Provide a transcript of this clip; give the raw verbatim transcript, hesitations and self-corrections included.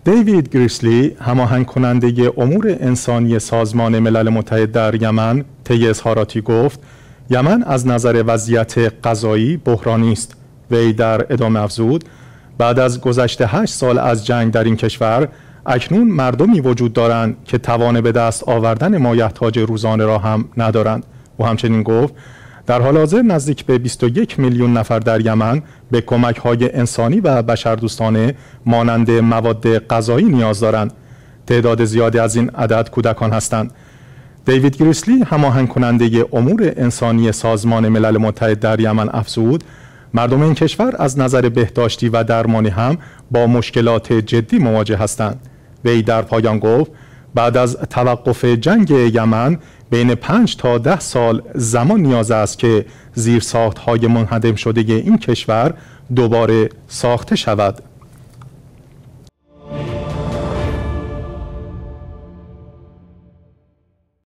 دیوید گریسلی، هماهنگ کننده امور انسانی سازمان ملل متحد در یمن، طی اظهاراتی گفت یمن از نظر وضعیت غذایی بحرانی است. وی در ادامه افزود بعد از گذشت هشت سال از جنگ در این کشور اکنون مردمی وجود دارند که توان به دست آوردن مایحتاج روزانه را هم ندارند. او همچنین گفت در حال حاضر نزدیک به بیست و یک میلیون نفر در یمن به کمک‌های انسانی و بشردوستانه مانند مواد غذایی نیاز دارند. تعداد زیادی از این عدد کودکان هستند. دیوید گریسلی، هماهنگ کننده امور انسانی سازمان ملل متحد در یمن، افزود مردم این کشور از نظر بهداشتی و درمانی هم با مشکلات جدی مواجه هستند. وی در پایان گفت بعد از توقف جنگ یمن بین پنج تا ده سال زمان نیاز است که زیرساخت‌های منهدم شده این کشور دوباره ساخته شود.